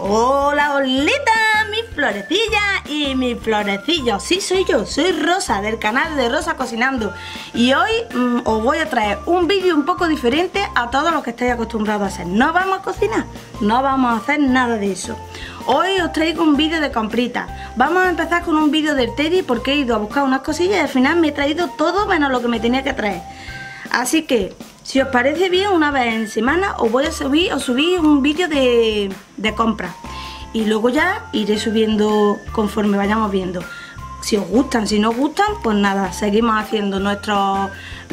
Hola, holita, mis florecillas y mis florecillos. Sí, soy yo, soy Rosa, del canal de Rosa Cocinando. Y hoy os voy a traer un vídeo un poco diferente a todos los que estáis acostumbrados a hacer. No vamos a cocinar, no vamos a hacer nada de eso. Hoy os traigo un vídeo de compritas. Vamos a empezar con un vídeo del Teddy porque he ido a buscar unas cosillas y al final me he traído todo menos lo que me tenía que traer. Así que, si os parece bien, una vez en semana os voy a subir un vídeo de compra. Y luego ya iré subiendo conforme vayamos viendo. Si os gustan, si no os gustan, pues nada, seguimos haciendo nuestras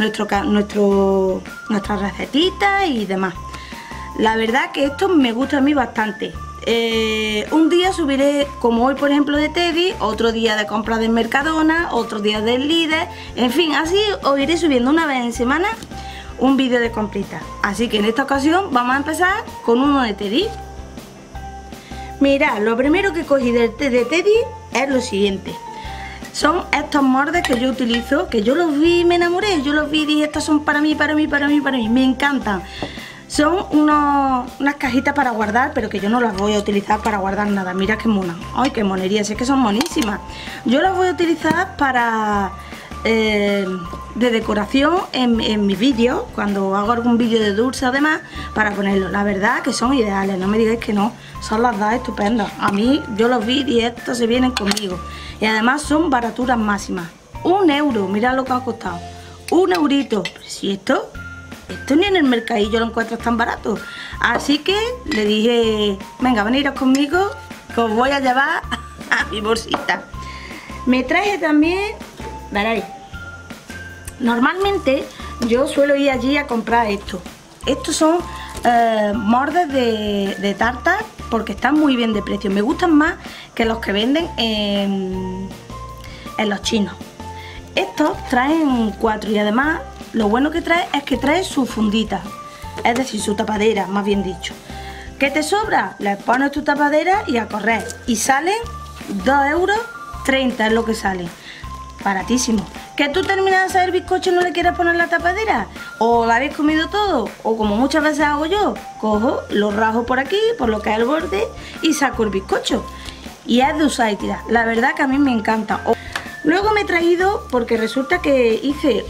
recetitas y demás. La verdad que esto me gusta a mí bastante. Un día subiré, como hoy por ejemplo de Teddy, otro día de compra del Mercadona, otro día del Líder, en fin, así os iré subiendo una vez en semana un vídeo de compritas. Así que en esta ocasión vamos a empezar con uno de Teddy. Mirad, lo primero que cogí de Teddy es lo siguiente. Son estos moldes que yo utilizo, que yo los vi y me enamoré. Yo los vi y dije, estos son para mí, me encantan. Son unas cajitas para guardar, pero que yo no las voy a utilizar para guardar nada. Mira qué mona. Ay, qué monería, es que son monísimas. Yo las voy a utilizar para de decoración en mis vídeos, cuando hago algún vídeo de dulce o demás, para ponerlo. La verdad que son ideales, no me digáis que no. Son las dos estupendas. A mí, yo los vi y estos se vienen conmigo. Y además son baraturas máximas. 1 euro, mirad lo que ha costado. 1 eurito. Pero si esto ni en el mercadillo lo encuentras tan barato. Así que le dije, venga, veniros conmigo, que os voy a llevar a mi bolsita. Me traje también, veréis, normalmente yo suelo ir allí a comprar esto. Estos son moldes de tarta porque están muy bien de precio. Me gustan más que los que venden en los chinos. Estos traen 4 y además lo bueno que trae es que trae su fundita, es decir, su tapadera, más bien dicho. ¿Qué te sobra? Le pones tu tapadera y a correr. Y salen 2,30 euros es lo que salen. Baratísimo. ¿Que tú terminas de hacer el bizcocho y no le quieres poner la tapadera? ¿O lo habéis comido todo? O como muchas veces hago yo, cojo, lo rajo por aquí, por lo que es el borde, y saco el bizcocho. Y es de usar y tirar. La verdad que a mí me encanta. Luego me he traído, porque resulta que hice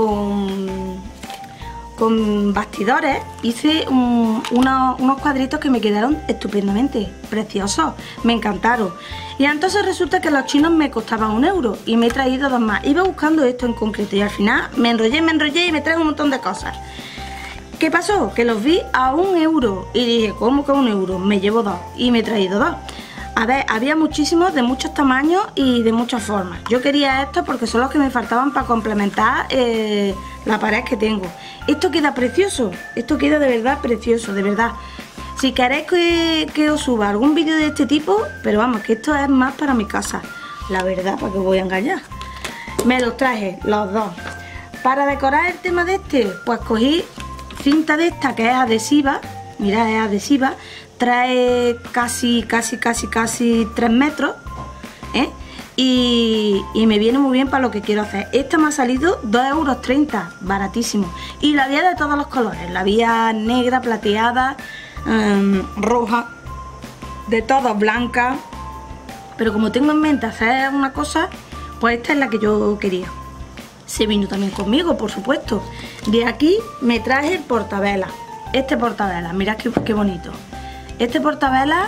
con bastidores, hice unos cuadritos que me quedaron estupendamente preciosos, me encantaron. Y entonces resulta que los chinos me costaban 1 euro y me he traído 2 más. Iba buscando esto en concreto y al final me enrollé y me traje un montón de cosas. ¿Qué pasó? Que los vi a 1 euro y dije, ¿cómo que 1 euro? Me llevo 2 y me he traído 2. A ver, había muchísimos de muchos tamaños y de muchas formas. Yo quería estos porque son los que me faltaban para complementar la pared que tengo. Esto queda precioso, esto queda de verdad precioso, de verdad. Si queréis que os suba algún vídeo de este tipo, pero vamos, que esto es más para mi casa. La verdad, ¿para qué os voy a engañar? Me los traje, los dos. Para decorar el tema de este, pues cogí cinta de esta que es adhesiva. Mirad, es adhesiva. Trae casi 3 metros, ¿eh? Y me viene muy bien para lo que quiero hacer. Esta me ha salido 2,30 euros, baratísimo. Y la había de todos los colores, la había negra, plateada, roja, de todas, blanca. Pero como tengo en mente hacer una cosa, pues esta es la que yo quería. Se vino también conmigo, por supuesto. De aquí me traje el portavelas. Este portavelas, mirad qué bonito. Este portavelas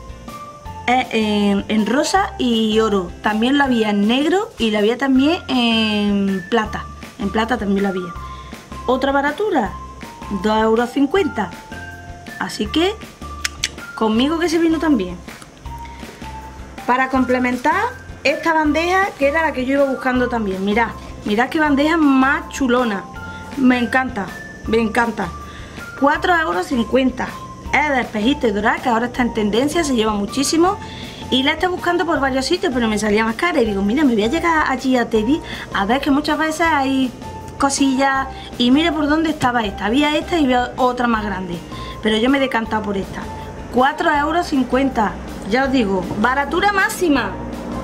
es en rosa y oro. También lo había en negro y lo había también en plata. En plata también lo había. Otra baratura, 2,50 euros. Así que conmigo que se vino también. Para complementar esta bandeja, que era la que yo iba buscando también. Mirad qué bandeja más chulona. Me encanta, me encanta. 4,50 euros. Es de espejito y dorada, que ahora está en tendencia, se lleva muchísimo. Y la estoy buscando por varios sitios, pero me salía más cara. Y digo, mira, me voy a llegar allí a Teddy a ver, que muchas veces hay cosillas. Y mira por dónde estaba esta. Había esta y había otra más grande. Pero yo me he decantado por esta. 4,50 euros. Ya os digo, baratura máxima.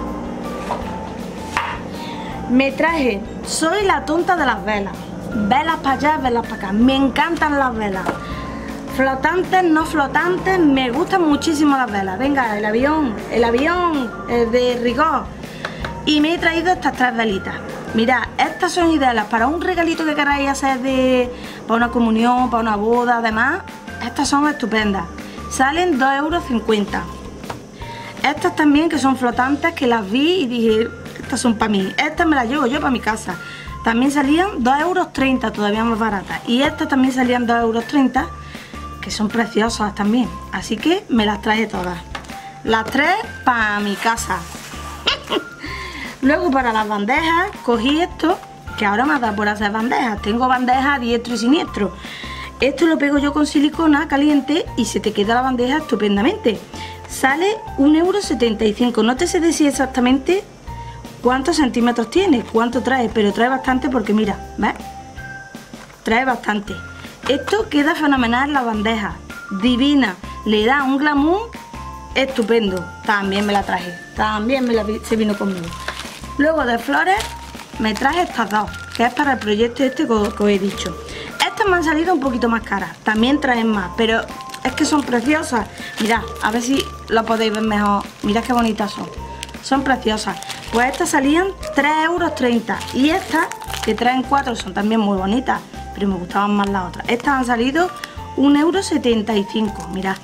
Me traje, soy la tonta de las velas. Velas para allá, velas para acá. Me encantan las velas. Flotantes, no flotantes, me gustan muchísimo las velas. Venga, el avión de rigor. Y me he traído estas 3 velitas. Mirad, estas son ideales para un regalito que queráis hacer para una comunión, para una boda, además. Estas son estupendas. Salen 2,50 €. Estas también que son flotantes, que las vi y dije, estas son para mí. Estas me las llevo yo para mi casa. También salían 2,30 €, todavía más baratas. Y estas también salían 2,30 €, que son preciosas también. Así que me las traje todas. Las 3 para mi casa. Luego para las bandejas cogí esto, que ahora me ha dado por hacer bandejas. Tengo bandejas diestro y siniestro. Esto lo pego yo con silicona caliente y se te queda la bandeja estupendamente. Sale 1,75 €. No te sé decir exactamente cuántos centímetros tiene, cuánto trae, pero trae bastante porque mira, ¿ves? Trae bastante. Esto queda fenomenal en la bandeja, divina, le da un glamour estupendo. También me la traje, se vino conmigo. Luego de flores me traje estas 2, que es para el proyecto este que os he dicho. Estas me han salido un poquito más caras, también traen más, pero es que son preciosas. Mirad, a ver si lo podéis ver mejor. Mirad qué bonitas son preciosas. Pues estas salían 3,30 € y estas que traen 4 son también muy bonitas, pero me gustaban más las otras. Estas han salido 1,75 €, mirad.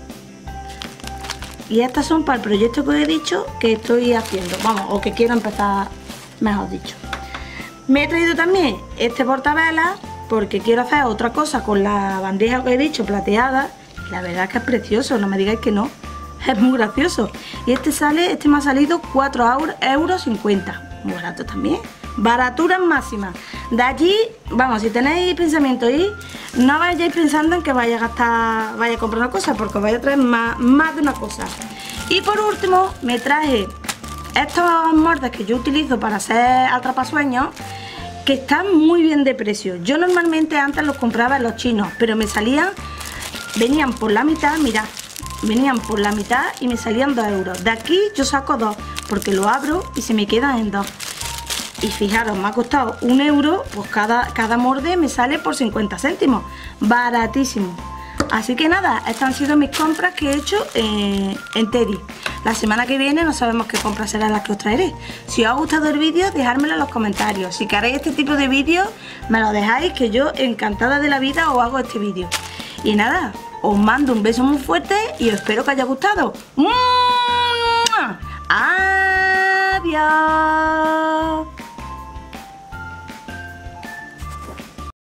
Y estas son para el proyecto que os he dicho que estoy haciendo, vamos, o que quiero empezar, mejor dicho. Me he traído también este portavelas porque quiero hacer otra cosa con la bandeja que he dicho, plateada. Y la verdad es que es precioso, no me digáis que no, es muy gracioso. Y este me ha salido 4,50 €, muy barato también. Baraturas máximas. De allí, vamos, si tenéis pensamiento ahí, no vayáis pensando en que vaya a comprar una cosa, porque os vaya a traer más de una cosa. Y por último, me traje estos moldes que yo utilizo para hacer atrapasueños, que están muy bien de precio. Yo normalmente antes los compraba en los chinos, pero venían por la mitad, mirad, venían por la mitad y me salían 2 €. De aquí yo saco 2, porque lo abro y se me quedan en 2. Y fijaros, me ha costado 1 €, pues cada molde me sale por 50 céntimos. Baratísimo. Así que nada, estas han sido mis compras que he hecho en Teddy. La semana que viene no sabemos qué compras serán las que os traeré. Si os ha gustado el vídeo, dejármelo en los comentarios. Si queréis este tipo de vídeos, me lo dejáis, que yo encantada de la vida os hago este vídeo. Y nada, os mando un beso muy fuerte y espero que haya gustado. ¡Mua! ¡Adiós!